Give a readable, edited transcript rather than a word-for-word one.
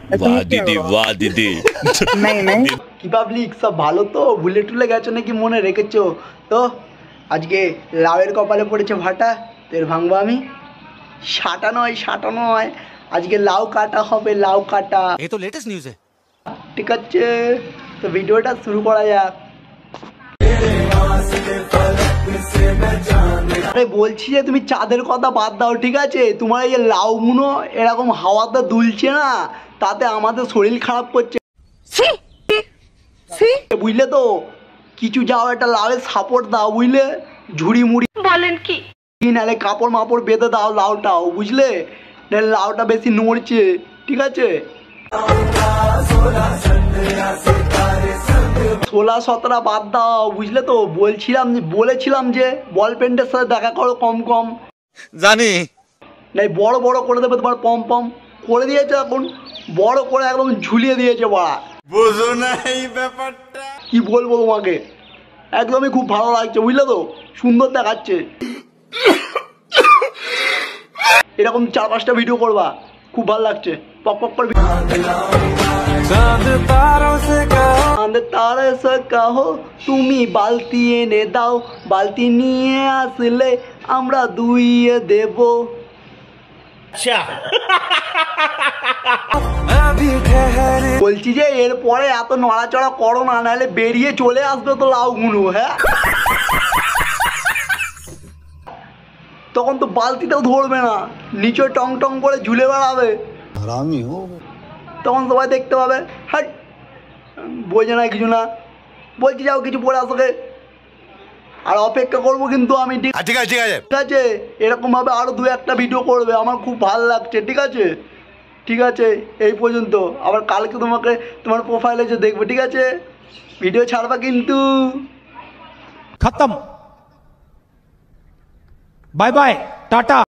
वाह दीदी वाह दीदी। नहीं नहीं কি পাবলিক সব ভালো তো? ভুলে টুলে গেছো নাকি মনে রেখেছো তো? আজকে লাউয়ের কপালে পড়েছে ভাটা, তেল ভাঙবো আমি। সাটা নয়, আজকে লাউ কাটা হবে, লাউ কাটা। ये तो लेटेस्ट न्यूज़ है। ঠিক আছে, তো ভিডিওটা শুরু করা যাক। আরে বলছি যে তুমি চাঁদের কথা বাদ দাও, ঠিক আছে? তোমার এই লাউ গুলো এরকম হাওয়াতে দুলছে না, তাতে আমাদের শরীর খারাপ করছে, বুঝলে তো? কিছু যাও একটা লাউয়ের সাপোর্ট দাও, বুঝলে? ঝুড়ি মুড়ি বলেন কি, নাহলে কাপড় মাপড় বেঁধে দাও লাউটাও, বুঝলে? লাউটা বেশি নড়ছে, ঠিক আছে? 16-17 বাদ দাও, বুঝলে তো? বলেছিলাম যে বল পেন্টের সাথে দেখা করো কম কম, জানি নাই বড় বড় করে দেবে তোমার পম পম করে দিয়েছে, এখন বড় করে একদম ঝুলিয়ে দিয়েছে বাড়া। বুঝো না এই ব্যাপারটা, কি বলবো তোমাকে, একদমই খুব ভালো লাগছে, বুঝলে তো? সুন্দর দেখাচ্ছে। এরকম 4-5টা ভিডিও করবা, খুব ভালো লাগছে। পক পক করে তারা সে কাহো তুমি বালতি এনে দাও, বালতি নিয়ে আসলে আমরা ধুইয়ে দেব। বলছি যে এরপরে এত নড়াচড়া করো না, নাহলে বেরিয়ে চলে আসবে তো লাউগুলো, হ্যাঁ? তখন তো বালতিতেও ধরবে না, নিচে টং টং করে ঝুলে বেড়াবে, তখন সবাই দেখতে পাবে। হ্যাঁ, বোঝে না কিছু না। বলছি যাও কিছু পরে আসোকে, আর অপেক্ষা করবো কিন্তু আমি, ঠিক আছে? এরকম ভাবে আরো 2-1টা ভিডিও করবে, আমার খুব ভালো লাগছে, ঠিক আছে? ঠিক আছে, এই পর্যন্ত। আবার কালকে তোমার প্রোফাইলে যে দেখবে, ঠিক আছে? ভিডিও ছাড়বা কিন্তু। खत्म, बाय बाय, टाटा।